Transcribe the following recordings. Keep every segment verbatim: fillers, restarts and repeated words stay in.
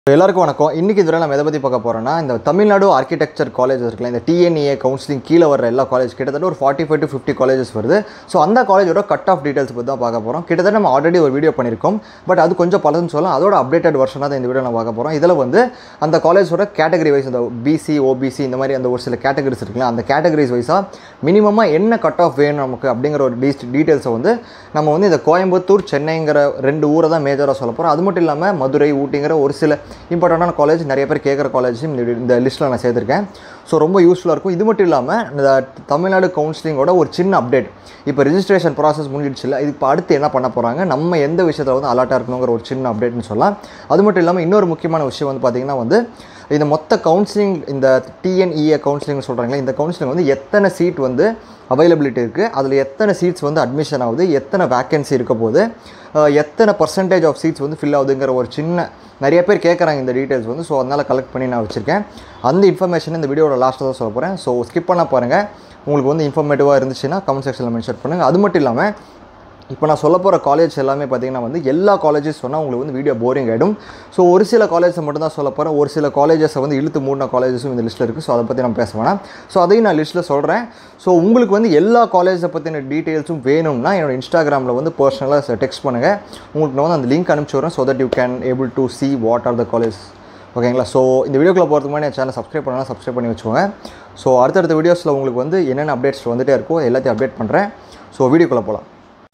எல்லாருக்கும் வணக்கம். இன்னைக்கு இதுவரை நம்ம எதை பற்றி பார்க்க போகிறோம்னா, இந்த தமிழ்நாடு ஆர்கிடெக்சர் காலேஜ் இருக்குல்ல, இந்த T N E A counselling கீழே வர எல்லா காலேஜ் கிட்டத்தட்ட ஒரு forty five to fifty colleges வருது. ஸோ அந்த காலேஜோட கட் ஆஃப் டீட்டெயில்ஸ் பற்றி தான் பார்க்க போகிறோம். கிட்டத்தட்ட நம்ம ஆல்ரெடி ஒரு வீடியோ பண்ணியிருக்கோம், பட் அது கொஞ்சம் பலன்னு சொல்லலாம். அதோட அப்டேட்டட் வெர்ஷனாக தான் இந்த வீடியோ நம்ம பார்க்க போகிறோம். இதில் வந்து அந்த காலேஜோட கேட்டகரி வைஸ், இந்த பிசி ஓபிசி இந்த மாதிரி அந்த ஒரு சில கேட்டகரிஸ் இருக்குல்ல, அந்த கேட்டகரிஸ் வைஸாக மினிமமாக என்ன கட் ஆஃப் வேணும் நமக்கு அப்படிங்கிற ஒரு டீ டீட்டெயில்ஸை வந்து நம்ம வந்து இந்த கோயம்புத்தூர் சென்னைங்கிற ரெண்டு ஊரை தான் மேஜராக சொல்ல போகிறோம். அது மட்டும் இல்லாமல் மதுரை ஊட்டிங்கிற ஒரு சில இம்பார்ட்டண்டான காலேஜ், நிறைய பேர் கேட்குற காலேஜும் இந்த லிஸ்ட்டில் நான் சேர்த்துருக்கேன். ஸோ ரொம்ப யூஸ்ஃபுல்லாக இருக்கும். இது மட்டும் இல்லாமல் இந்த தமிழ்நாடு கவுன்சிலிங்கோட ஒரு சின்ன அப்டேட். இப்போ ரிஜிஸ்ட்ரேஷன் ப்ராசஸ் முடிஞ்சிடுச்சு இல்லை, இதுக்கு அடுத்து என்ன பண்ண போகிறாங்க, நம்ம எந்த விஷயத்தில் வந்து அலர்ட்டாக இருக்கணுங்கிற ஒரு சின்ன அப்டேட்னு சொல்லலாம். அது மட்டும் இல்லாமல் இன்னொரு முக்கியமான விஷயம் வந்து பார்த்திங்கன்னா வந்து இந்த மொத்த கவுன்சிலிங், இந்த T N E A counselling சொல்கிறாங்களே, இந்த கவுன்சிலிங் வந்து எத்தனை சீட் வந்து அவைலபிலிட்டி இருக்குது, அதில் எத்தனை சீட்ஸ் வந்து அட்மிஷன் ஆகுது, எத்தனை வேக்கன்சி இருக்க போது, எத்தனை பர்சன்டேஜ் ஆஃப் சீட்ஸ் வந்து ஃபில் ஆகுதுங்கிற ஒரு சின்ன நிறைய பேர் கேட்குறாங்க இந்த டீட்டெயில்ஸ் வந்து. ஸோ அதனால் கலெக்ட் பண்ணி நான் வச்சுருக்கேன். அந்த இன்ஃபர்மேஷன் இந்த வீடியோட லாஸ்ட்டாக தான் சொல்ல போகிறேன். ஸோ ஸ்கிப் பண்ண பாருங்கள். உங்களுக்கு வந்து இன்ஃபர்மேட்டிவாக இருந்துச்சுன்னா கமெண்ட் செக்ஷனில் மென்ஷன் பண்ணுங்கள். அது மட்டும் இல்லாமல் இப்போ நான் சொல்ல போகிற காலேஜ் எல்லாமே பார்த்திங்கன்னா வந்து எல்லா காலேஜஸ் சொன்னால் உங்களுக்கு வந்து வீடியோ போரிங் ஆகிடும். ஸோ ஒரு சில காலேஜை மட்டும் தான் சொல்ல போகிறேன். ஒரு சில காலேஜஸை வந்து இழுத்து மூடின காலேஜஸும் இந்த லிஸ்ட்டில் இருக்குது. ஸோ அதை பற்றி நம்ம பேச வேணாம். ஸோ அதையும் நான் லிஸ்ட்டில் சொல்கிறேன். ஸோ உங்களுக்கு வந்து எல்லா காலேஜை பற்றின டீட்டெயில்ஸும் வேணும்னா என்னோடய இன்ஸ்டாகிராமில் வந்து பர்சனலாக டெக்ஸ்ட் பண்ணுங்கள். உங்களுக்கு நான் வந்து அந்த லிங்க் அனுப்பிச்சி விட்றேன். So that you can able to see what are the college. ஓகேங்களா? ஸோ இந்த வீடியோக்குள்ளே போகிறதுக்கு முன்னாடி என் சேனல் சப்ஸ்கிரைப் பண்ணலாம், சப்ஸ்கிரைப் பண்ணி வச்சுக்கோங்க. ஸோ அடுத்தடுத்த வீடியோஸில் உங்களுக்கு வந்து என்னென்ன அப்டேட்ஸ் வந்துகிட்டே இருக்கோ எல்லாத்தையும் அப்டேட் பண்ணுறேன். ஸோ வீடியோக்குள்ளே போகலாம்.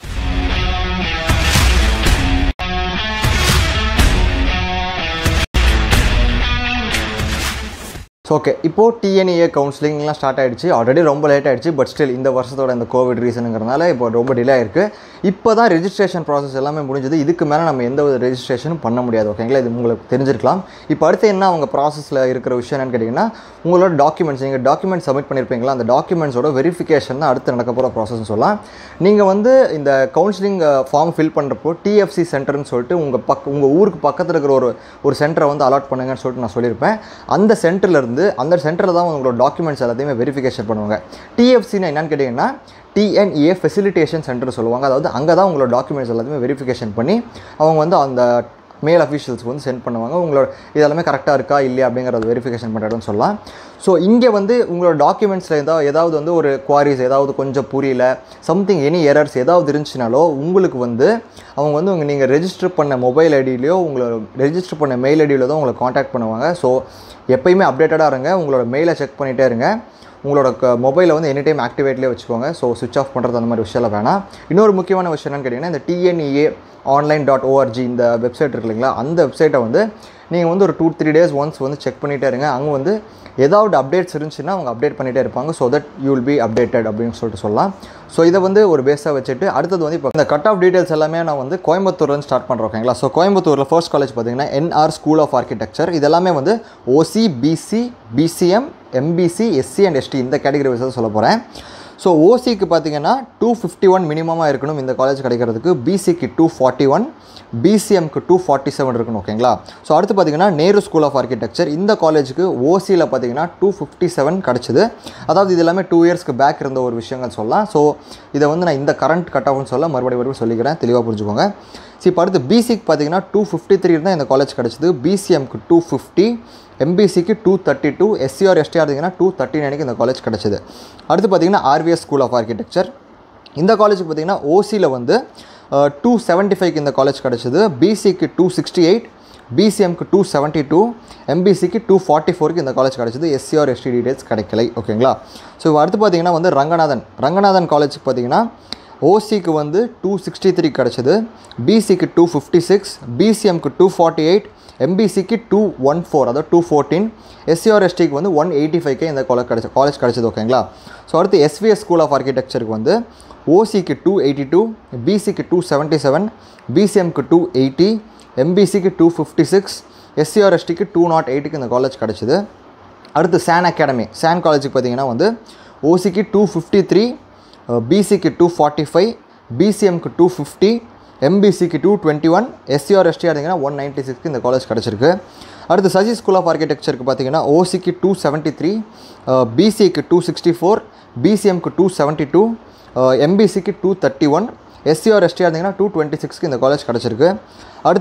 ஸோ ஓகே, இப்போது T N E A கவுன்சிலிங்லாம் ஸ்டார்ட் ஆகிடுச்சு. ஆல்ரெடி ரொம்ப லேட் ஆகிடுச்சு. பட் ஸ்டில் இந்த வருஷத்தோட இந்த கோவிட் ரீசனுங்கிறனால இப்போ ரொம்ப டிலே ஆகிருக்கு. இப்போ தான் ரெஜிஸ்ட்ரேஷன் ப்ராசஸ் எல்லாமே முடிஞ்சது. இதுக்கு மேலே நம்ம எந்த ஒரு ரெஜிஸ்ட்ரேஷனும் பண்ண முடியாது. ஓகேங்களா? இது உங்களுக்கு தெரிஞ்சிருக்கலாம். இப்போ அடுத்து என்ன அவங்க ப்ராசஸில் இருக்கிற விஷயம் என்னன்னு கேட்டிங்கன்னா, உங்களோட டாக்குமெண்ட்ஸ், நீங்கள் டாக்குமெண்ட் சப்மிட் பண்ணியிருப்பீங்களா, அந்த டாக்குமெண்ட்ஸோட வெரிஃபிகேஷன் தான் அடுத்து நடக்க போகிற ப்ராசஸ்ன்னு சொல்லலாம். நீங்கள் வந்து இந்த கவுன்சிலிங் ஃபார்ம் ஃபில் பண்ணுறப்போ T F C சென்டர்னு சொல்லிட்டு உங்கள் பக் உங்கள் ஊருக்கு பக்கத்தில் இருக்கிற ஒரு ஒரு சென்டரை வந்து அலாட் பண்ணுங்கன்னு சொல்லிட்டு நான் சொல்லியிருப்பேன். அந்த சென்டர்லேருந்து அந்த சென்டரில் தான் உங்களோட டாக்குமெண்ட்ஸ் எல்லாத்தையுமே வெரிஃபிகேஷன் பண்ணுவாங்க. T F C னா என்னன்னு கேட்டிங்கன்னா, T N E A facilitation center சொல்லுவாங்க. அதாவது அங்கே தான் உங்களோட டாக்குமெண்ட்ஸ் எல்லாத்தையுமே வெரிஃபிகேஷன் பண்ணி அவங்க வந்து அந்த மேல் அஃபீஷியல்ஸ்க்கு வந்து சென்ட் பண்ணுவாங்க. உங்களோட இதெல்லாமே கரெக்டாக இருக்கா இல்லையா அப்படிங்கிறத வெரிஃபிகேஷன் பண்ணுறதுன்னு சொல்லலாம். ஸோ இங்கே வந்து உங்களோட டாக்குமெண்ட்ஸில் ஏதாவது ஏதாவது வந்து ஒரு குவாரிஸ், ஏதாவது கொஞ்சம் புரியல, சம்திங் எனி எரர்ஸ் ஏதாவது இருந்துச்சுனாலோ உங்களுக்கு வந்து அவங்க வந்து உங்கள் நீங்கள் ரெஜிஸ்டர் பண்ண மொபைல் ஐடியிலையோ உங்களோட ரெஜிஸ்டர் பண்ண மெயில் ஐடியில் தான் உங்களை காண்டாக்ட் பண்ணுவாங்க. ஸோ எப்போயுமே அப்டேட்டடாக இருங்க. உங்களோட மெயிலை செக் பண்ணிகிட்டே இருங்க. உங்களோட க மொபைலை வந்து எனி டைம் ஆக்டிவேட்லேயே வச்சுக்கோங்க. ஸோ சுவிச் ஆஃப் பண்ணுறது அந்த மாதிரி விஷயம்லாம் வேணாம். இன்னொரு முக்கியமான விஷயம் என்னன்னு கேட்டிங்கன்னா, இந்த T N E A online dot org இந்த வெப்சைட் இருக்கு இல்லைங்களா, அந்த வெப்சைட்டை வந்து நீங்கள் வந்து ஒரு டூ த்ரீ டேஸ் ஒன்ஸ் வந்து செக் பண்ணிகிட்டே இருங்க. அங்கே வந்து ஏதாவது அப்டேட்ஸ் இருந்துச்சுன்னா அவங்க அப்டேட் பண்ணிகிட்டே இருப்பாங்க. So that you will be updated அப்படின்னு சொல்லிட்டு சொல்லலாம். ஸோ இதை வந்து ஒரு பேஸாக வச்சுட்டு அடுத்தது வந்து இப்போ இந்த கட் ஆஃப் டீட்டெயில்ஸ் எல்லாமே நான் வந்து கோயம்புத்தூர்லேருந்து ஸ்டார்ட் பண்ணுறோம். ஓகேங்களா? ஸோ கோயம்புத்தூரில் ஃபர்ஸ்ட் காலேஜ் பார்த்தீங்கன்னா N R school of architecture. இதெல்லாமே வந்து O C, B C, B C M, M B C, S C and S T இந்த கேட்டகரி வைஸாக சொல்ல போகிறேன். ஸோ ஓசிக்கு பார்த்தீங்கன்னா டூ ஃபிஃப்டி ஒன் மினிமமாக இருக்கணும் இந்த காலேஜ் கிடைக்கிறதுக்கு. பிசிக்கு டூ ஃபார்ட்டி ஒன், பிசிஎம்க்கு டூ ஃபார்ட்டி செவன் இருக்கணும். ஓகேங்களா? ஸோ அடுத்து பார்த்தீங்கன்னா நேரு ஸ்கூல் ஆஃப் ஆர்கிடெக்சர். இந்த காலேஜுக்கு ஓசியில் பார்த்தீங்கன்னா டூ ஃபிஃப்டி செவன் கிடச்சிது. அதாவது இது எல்லாமே டூ இயர்ஸ்க்கு பேக் இருந்த ஒரு விஷயங்கள் சொல்லலாம். ஸோ இதை வந்து நான் இந்த கரண்ட் கட் ஆஃப்னு சொல்ல மறுபடியும் மறுபடியும் சொல்லிக்கிறேன், தெளிவாக புரிஞ்சுக்கோங்க. ஸோ இப்போ அடுத்து பிசிக்கு பார்த்தீங்கன்னா டூ ஃபிஃப்டி த்ரீ தான் இந்த காலேஜ் கிடச்சிது. பிசிஎம்க்கு டூ ஃபிஃப்டி, எம்பிசிக்கு two thirty two, SC or ST இருந்தீங்கன்னா டூ தேர்ட்டி நைனுக்கு இந்த காலேஜ் கிடச்சிது. அடுத்து பார்த்தீங்கன்னா ஆர்விஎஸ் ஸ்கூல் ஆஃப் ஆர்கிடெக்சர். இந்த காலேஜுக்கு பார்த்தீங்கன்னா ஓசியில் வந்து டூ செவன்ட்டி ஃபைவ்க்கு இந்த காலேஜ் கிடச்சிது. பிசிக்கு டூ சிக்ஸ்டி எயிட், பிசிஎம்க்கு டூ செவன்ட்டி டூ, எம்பிசிக்கு டூ ஃபார்ட்டி ஃபோருக்கு இந்த காலேஜ் கிடச்சிது. எஸ்சிஆர் எஸ்டி டீடைல்ஸ் கிடைக்கலை. ஓகேங்களா? ஸோ அடுத்து பார்த்தீங்கன்னா வந்து ரங்கநாதன் ரங்கநாதன் காலேஜுக்கு பார்த்தீங்கன்னா ஓசிக்கு வந்து டூ சிக்ஸ்டி த்ரீ கிடச்சிது, பிசிக்கு டூ ஃபிஃப்டி சிக்ஸ், பிசிஎம்க்கு டூ ஃபார்ட்டி எயிட், எம்பிசிக்கு டூ ஒன் ஃபோர் அதாவது டூ ஃபோர்டீன், எஸ்சிஆர் எஸ்டிக்கு வந்து ஒன் எயிட்டி ஃபைவ்க்கே இந்த காலேஜ் கிடச்சி காலேஜ் கிடச்சிது. ஓகேங்களா? ஸோ அடுத்து எஸ்விஎஸ் ஸ்கூல் ஆஃப் ஆர்கிடெக்சருக்கு வந்து ஓசிக்கு டூ எயிட்டி டூ, பிசிக்கு டூ செவன்ட்டி செவன், பிசிஎம்க்கு டூ எயிட்டி, எம்பிசிக்கு டூ ஃபிஃப்டி சிக்ஸ், எஸ்சிஆர் எஸ்டிக்கு டூ நாட் எயிட்டுக்கு இந்த காலேஜ் கிடச்சிது. அடுத்து சான் அகாடமி சான் காலேஜுக்கு பார்த்தீங்கன்னா வந்து ஓசிக்கு டூ ஃபிஃப்டி த்ரீ, பிசிக்கு டூ ஃபார்ட்டி ஃபைவ், பிசிஎம்க்கு டூ ஃபிஃப்டி, எம்பிசிக்கு two twenty one, SC or ST இருந்தீங்கன்னா ஒன் நைன்ட்டி சிக்ஸ்க்கு இந்த காலேஜ் கிடச்சிருக்கு. அடுத்து சசி ஸ்கூல் ஆஃப் ஆர்கிடெக்சருக்கு பார்த்தீங்கன்னா ஓசிக்கு டூ செவன்ட்டி த்ரீ, பிசிக்கு டூ சிக்ஸ்டி ஃபோர், பிசிஎம்க்கு டூ செவன்ட்டி டூ, எம்பிசிக்கு two thirty one, SC or ST இருந்தீங்கன்னா டூ டுவெண்ட்டி சிக்ஸ்க்கு இந்த காலேஜ் கிடச்சிருக்கு. அடுத்து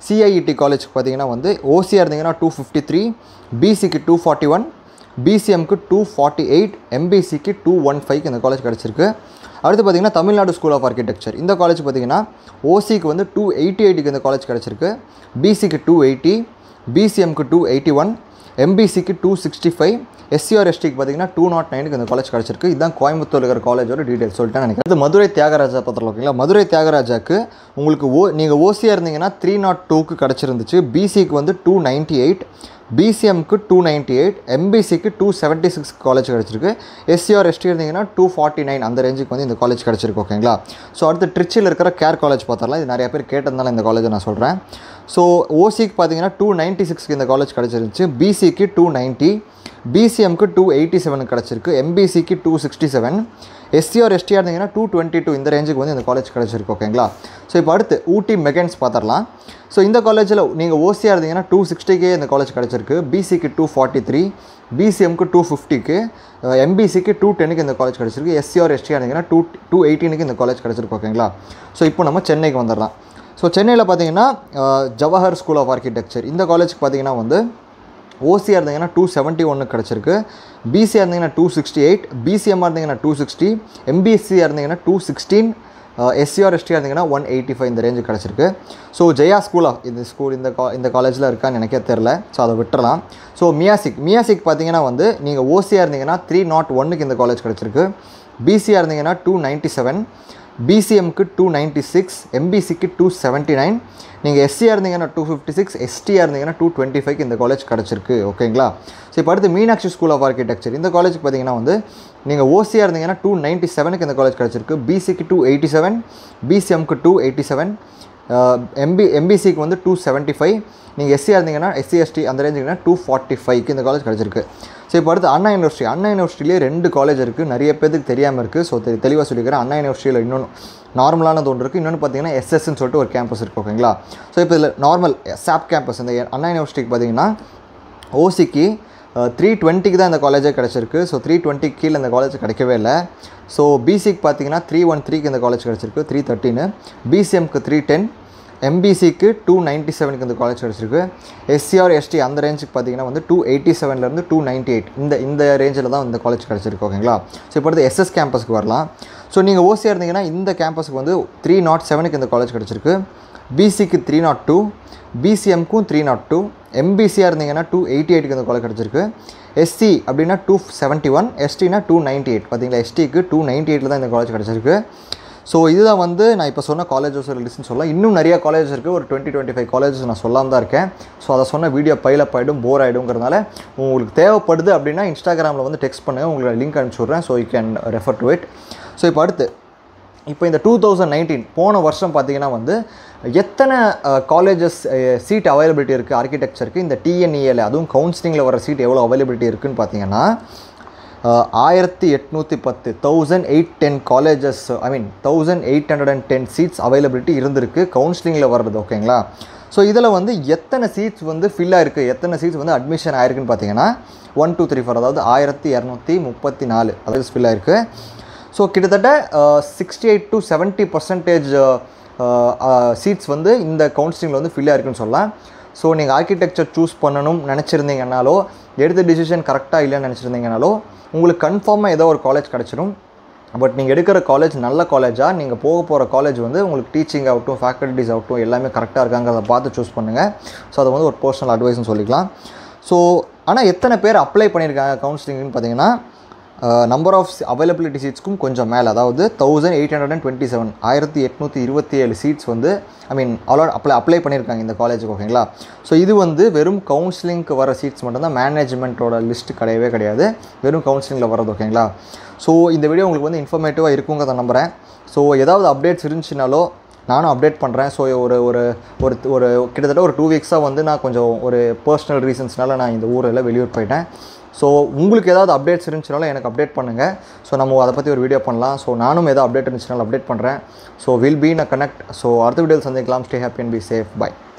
சிஐஇடி காலேஜுக்கு பார்த்தீங்கன்னா வந்து ஓசியாக இருந்தீங்கன்னா டூ ஃபிஃப்டி த்ரீ பிசிக்கு டூ ஃபார்ட்டி ஒன் பிசிஎம்க்கு டூ ஃபார்ட்டி எயிட் எம்பிசிக்கு டூ ஒன் ஃபைவ்க்கு இந்த காலேஜ் கிடச்சிருக்கு. அடுத்து பார்த்திங்கன்னா தமிழ்நாடு ஸ்கூல் ஆஃப் ஆர்கிடெக்சர் இந்த காலேஜ் பார்த்திங்கன்னா ஓசிக்கு வந்து டூ எயிட்டி எயிட்டுக்கு இந்த காலேஜ் கிடச்சிருக்கு. பிசிக்கு டூ எயிட்டி பிசிஎம்க்கு டூ எயிட்டி ஒன் எம்பிசிக்கு டூ சிக்ஸ்டி ஃபைவ் எஸ்சிஆர் எஸ்டிக்கு பார்த்தீங்கன்னா டூ நாட் நைனுக்கு இந்த காலேஜ் கிடச்சிருக்கு. இதுதான் கோயம்புத்தூர் இருக்கிற காலேஜோட டீட்டெயில்ஸ் சொல்லிட்டேன் நினைக்கிறேன். அது மதுரை தியாகராஜா பத்திரம் ஓகேங்களா. மதுரை தியாகராஜாக்கு உங்களுக்கு ஓ நீங்கள் ஓசியாக இருந்தீங்கன்னா த்ரீ நாட் டூக்கு கிடச்சிருந்துச்சு. பிசிக்கு வந்து டூ நைன்ட்டி எயிட் பிசிஎம்க்கு டூ நைன்ட்டி எயிட் எம்பிசிக்கு டூ செவன்ட்டி சிக்ஸ் காலேஜ் கிடச்சிருக்கு. எஸ்சிஆர் எஸ்டி இருந்தீங்கன்னா டூ ஃபார்ட்டி நைன் அந்த ரேஞ்சுக்கு வந்து இந்த காலேஜ் கிடச்சிருக்கு ஓகேங்களா. ஸோ அடுத்து ட்ரிச்சியில் இருக்கிற கேர் காலேஜ் பார்த்தரலாம். இது நிறைய பேர் கேட்டதுனால இந்த காலேஜை நான் சொல்கிறேன். ஸோ ஓசிக்கு பார்த்தீங்கன்னா டூ நைன்ட்டி சிக்ஸ்க்கு இந்த காலேஜ் கிடச்சிருந்துச்சு. பிசிக்கு டூ நைன்ட்டி பிசிஎம்க்கு டூ எயிட்டி செவன் கிடச்சிருக்கு. எம்பிசிக்கு two sixty seven SC or ST or இருந்தீங்கன்னா டூ டுவெண்ட்டி டூ இந்த ரேஞ்சுக்கு வந்து இந்த காலேஜ் கிடச்சிருக்கு ஓகேங்களா. ஸோ இப்போ அடுத்து ஊட்டி மெகன்ஸ் பார்த்துடலாம். ஸோ இந்த காலேஜில் நீங்கள் ஓசியாக இருந்தீங்கன்னா டூ சிக்ஸ்டிக்கே இந்த காலேஜ் கிடச்சிருக்கு. பிசிக்கு டூ ஃபார்ட்டி த்ரீ பிசிஎம்க்கு டூ ஃபிஃப்டிக்கு எம்பிசிக்கு டூ டென்னுக்கு இந்த காலேஜ் கிடச்சிருக்கு. எஸ்சிஆர் எஸ்டிஆர் இருந்தீங்கன்னா டூ டூ எயிட்டீனுக்கு இந்த காலேஜ் கிடச்சிருக்கு ஓகேங்களா. ஸோ இப்போ நம்ம சென்னைக்கு வந்துடலாம். ஸோ சென்னையில் பார்த்தீங்கன்னா ஜவஹர் ஸ்கூல் ஆஃப் ஆர்கிடெக்சர் இந்த காலேஜுக்கு பார்த்தீங்கன்னா வந்து ஓசியாக இருந்தீங்கன்னா டூ செவன்ட்டி ஒன்று கிடச்சிருக்கு. பிசியாக இருந்தீங்கன்னா டூ சிக்ஸ்டி எயிட் பிசிஎம்மாக இருந்தீங்கன்னா டூ சிக்ஸ்டி எம்பிசியாக இருந்தீங்கன்னா டூ சிக்ஸ்டீன் எஸ்சிஆர் எஸ்டியாக இருந்தீங்கன்னா ஒன் எயிட்டி ஃபைவ் இந்த ரேஞ்சு கிடச்சிருக்கு. ஸோ ஜெயா ஸ்கூல் ஆஃப் இந்த ஸ்கூல் இந்த கா இந்த காலேஜில் இருக்கான்னு எனக்கே தெரில. ஸோ அதை விட்டுறலாம். ஸோ மியாசிக் மியாசிக் பார்த்தீங்கன்னா வந்து நீங்கள் ஓசியாக இருந்தீங்கன்னா த்ரீ நாட் ஒன்னுக்கு இந்த காலேஜ் கிடச்சிருக்கு. பிசியாக இருந்தீங்கன்னா டூ நைன்ட்டி செவன் பிசிஎம்க்கு டூ நைன்ட்டி சிக்ஸ் எம்பிசிக்கு டூ செவன்ட்டி நைன் நீங்கள் எஸ்சியாக இருந்தீங்கன்னா டூ ஃபிஃப்டி சிக்ஸ் எஸ்டியாக இருந்தீங்கன்னா டூ டுவெண்ட்டி ஃபைவ்க்கு இந்த காலேஜ் கிடச்சிருக்கு ஓகேங்களா. ஸோ இப்போ அடுத்து மீனாட்சி ஸ்கூல் ஆஃப் ஆர்கிடெக்சர் இந்த காலேஜுக்கு பார்த்தீங்கன்னா வந்து நீங்கள் ஓசியாக இருந்தீங்கன்னா டூ நைன்ட்டி செவனுக்கு இந்த காலேஜ் கிடச்சிருக்கு. பிசிக்கு டூ எயிட்டி செவன் பிசிஎம்க்கு டூ எயிட்டி செவன் எம்பி எம்பிசிக்கு வந்து டூ செவன்ட்டி ஃபைவ் நீங்கள் எஸ்சியாக இருந்தீங்கன்னா எஸ்சி எஸ்டி அந்த ரேஞ்சுக்குன்னா டூ ஃபார்ட்டி ஃபைவ்க்கு இந்த காலேஜ் கிடச்சிருக்கு. ஸோ இப்போ அடுத்து அண்ணா யூனிவர்சிட்டி அண்ணா யூனிவர்சிட்டிலே ரெண்டு காலேஜ் இருக்குது. நிறைய பேருக்கு தெரியாமல் இருக்குது. ஸோ தெ தெளிவாக சொல்லிக்கிறேன். அண்ணா யூனிவர்சிட்டியில் இன்னொன்று நார்மலானது ஒன்று இருக்குது. இன்னொன்று பார்த்தீங்கன்னா எஸ்எஸ்ன்னு சொல்லிட்டு ஒரு கேம்பஸ் இருக்குது ஓகேங்களா. ஸோ இப்போ இதில் நார்மல் சாப் கேம்பஸ் இந்த அண்ணா யூனிவர்சிட்டிக்கு பார்த்தீங்கன்னா ஓசிக்கு த்ரீ டுவெண்ட்டிக்கு தான் இந்த காலேஜே கிடச்சிருக்கு. ஸோ த்ரீ டுவெண்ட்டிக்கு கீழே இந்த காலேஜ் கிடைக்கவே இல்லை. ஸோ பிசிக்கு பார்த்தீங்கன்னா த்ரீ ஒன் த்ரீக்கு இந்த காலேஜ் கிடச்சிருக்கு. த்ரீ தேர்ட்டின்னு பிசிஎம்க்கு த்ரீ டென் எம்பிசிக்கு டூ நைன்ட்டி செவனுக்கு இந்த காலேஜ் கிடச்சிருக்கு. எஸ்சிஆர் எஸ்டி அந்த ரேஞ்சுக்கு பார்த்தீங்கன்னா வந்து டூ எயிட்டி செவன்லேருந்து டூ நைன்ட்டி எயிட் இந்த இந்த ரேஞ்சில் தான் இந்த காலேஜ் கிடச்சிருக்கு ஓகேங்களா. ஸோ இப்போ அடுத்து எஸ்எஸ் கேம்பஸ்க்கு வரலாம். ஸோ நீங்கள் ஓசியாக இருந்தீங்கன்னா இந்த கேம்பஸுக்கு வந்து த்ரீ நாட் செவனுக்கு இந்த காலேஜ் கிடச்சிருக்கு. பிசிக்கு த்ரீ நாட் டூ பிசிஎம்க்கும் த்ரீ நாட் டூ எம்பிசியாக இருந்தீங்கன்னா டூ எயிட்டி எயிட்டுக்கு இந்த காலேஜ் கிடச்சிருக்கு. எஸ்சி அப்படின்னா டூ செவன்ட்டி ஒன் எஸ்டினா டூ நைன்ட்டி எயிட் பார்த்தீங்களா. எஸ்டிக்கு டூ நைன்ட்டி எயிட்டில் தான் இந்த காலேஜ் கிடச்சிருக்கு. ஸோ இதுதான் வந்து நான் இப்போ சொன்ன காலேஜஸ் லிஸ்ட்னு சொல்லலாம். இன்னும் நிறைய காலேஜஸ் இருக்குது. ஒரு டுவெண்ட்டி டுவெண்ட்டி ஃபைவ் காலேஜஸ் நான் சொல்லாமல் தான் இருக்கேன். ஸோ அதை சொன்ன வீடியோ பைலப் ஆகிடும் போர் ஆகிடுங்கிறதுனால உங்களுக்கு தேவைப்படுது அப்படின்னா இன்ஸ்டாகிராமில் வந்து டெக்ஸ்ட் பண்ணுங்கள். உங்களுக்கு லிங்க் அனுப்பிச்சி விட்றேன். So you can refer to it. So இப்போ அடுத்து இப்போ இந்த டூ தௌசண்ட் நைன்டீன் போன வருஷம் பார்த்தீங்கன்னா வந்து எத்தனை காலேஜஸ் சீட் அவைலபிலிட்டி இருக்குது ஆர்கிடெக்சருக்கு இந்த டிஎன்இஏல அதுவும் கவுன்சிலிங்கில் வர சீட் எவ்வளோ அவைலபிலிட்டி இருக்குதுன்னு பார்த்தீங்கன்னா ஆயிரத்தி எட்நூற்றி பத்து thousand eight ten colleges I mean thousand eight hundred and ten seats availability இருந்திருக்கு கவுன்சிலிங்கில் வர்றது ஓகேங்களா. ஸோ இதில் வந்து எத்தனை சீட்ஸ் வந்து ஃபில் ஆகிருக்கு எத்தனை சீட்ஸ் வந்து அட்மிஷன் ஆயிருக்குன்னு பார்த்தீங்கன்னா ஒன் டூ த்ரீ ஃபோர் அதாவது ஆயிரத்தி இரநூத்தி முப்பத்தி நாலு அதாவது ஃபில் ஆயிருக்கு. ஸோ கிட்டத்தட்ட sixty eight to seventy percentage seats வந்து இந்த கவுன்சிலிங்கில் வந்து ஃபில் ஆயிருக்குன்னு சொல்லலாம். ஸோ நீங்கள் ஆர்கிடெக்சர் சூஸ் பண்ணணும் நினச்சிருந்தீங்கன்னாலோ எடுத்த டிசிஷன் கரெக்டாக இல்லைன்னு நினச்சிருந்தீங்கனாலோ உங்களுக்கு கன்ஃபார்மாக ஏதோ ஒரு காலேஜ் கிடச்சிடும். பட் நீங்கள் எடுக்கிற காலேஜ் நல்ல காலேஜாக நீங்கள் போக போகிற காலேஜ் வந்து உங்களுக்கு டீச்சிங் ஆகட்டும் ஃபேக்கல்ட்டிஸ் ஆகட்டும் எல்லாமே கரெக்டாக இருக்காங்கிறத பார்த்து சூஸ் பண்ணுங்கள். ஸோ அதை வந்து ஒரு பர்சனல் அட்வைஸ்னு சொல்லிக்கலாம். ஸோ ஆனால் எத்தனை பேர் அப்ளை பண்ணியிருக்காங்க கவுன்சிலிங்னு பார்த்தீங்கன்னா நம்பர் ஆஃப் அவைலபிலிட்டி சீட்ஸ்க்கும் கொஞ்சம் மேலே அதாவது thousand eight hundred and twenty seven ஆயிரத்தி எட்நூற்றி இருபத்தி ஏழு சீட்ஸ் வந்து ஐ மீன் அவ்வளோ அப்ளை அப்ளை பண்ணியிருக்காங்க இந்த காலேஜுக்கு ஓகேங்களா. ஸோ இது வந்து வெறும் கவுன்சிலிங்க்கு வர சீட்ஸ் மட்டும்தான் மேனேஜ்மெண்ட்டோட லிஸ்ட்டு கிடையவே கிடையாது வெறும் கவுன்சிலிங்கில் வரது ஓகேங்களா. ஸோ இந்த வீடியோ உங்களுக்கு வந்து இன்ஃபர்மேட்டிவாக இருக்குங்கிறத நம்புகிறேன். ஸோ ஏதாவது அப்டேட்ஸ் இருந்துச்சுனாலோ நானும் அப்டேட் பண்ணுறேன். ஸோ ஒரு ஒரு ஒரு ஒரு கிட்டத்தட்ட ஒரு டூ வீக்ஸாக வந்து நான் கொஞ்சம் ஒரு பர்சனல் ரீசன்ஸ்னால நான் இந்த ஊரில் வெளியூர் போயிட்டேன். ஸோ உங்களுக்கு ஏதாவது அப்டேட்ஸ் இருந்துச்சுனாலும் எனக்கு அப்டேட் பண்ணுங்கள். ஸோ நம்ம அதை பற்றி ஒரு வீடியோ பண்ணலாம். ஸோ நானும் ஏதாவது அப்டேட் இருந்துச்சுனாலும் அப்டேட் பண்ணுறேன். So will be in a connect. So அடுத்த வீடியோவில் சந்திக்கலாம். Stay happy and be safe. By.